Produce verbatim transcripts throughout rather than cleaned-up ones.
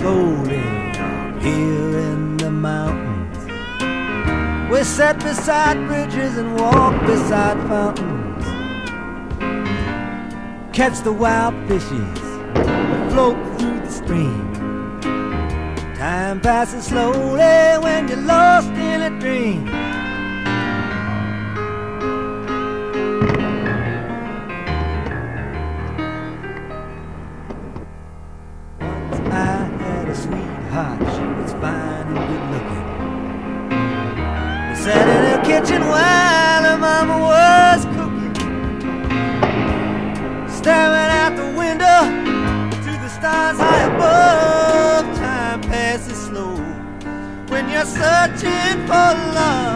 slowly up here in the mountains. We sat beside bridges and walked beside fountains. Catch the wild fishes that float through the stream. Time passes slowly when you're lost in a dream. I had a sweetheart, she was fine and good looking. We sat in her kitchen while her mama was cooking, staring out the window to the stars high above. Time passes slow when you're searching for love.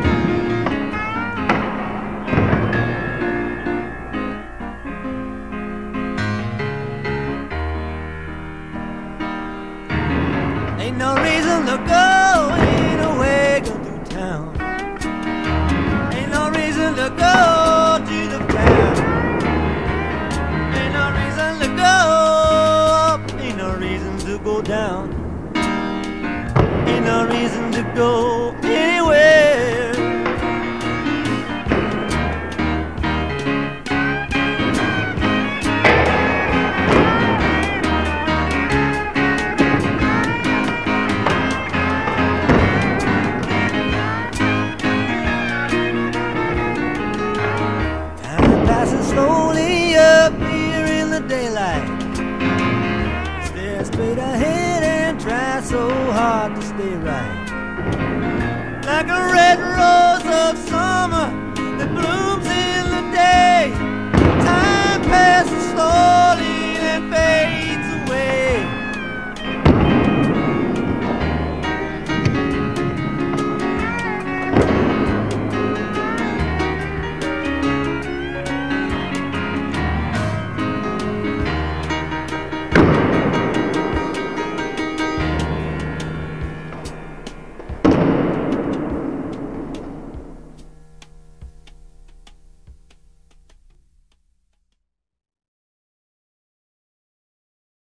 Ain't no reason to go, ain't no way go through town. Ain't no reason to go to the town. Ain't no reason to go up, ain't no reason to go down. Ain't no reason to go anywhere. Slowly up here in the daylight, stare straight ahead and try so hard to stay right. Like a red rose of summer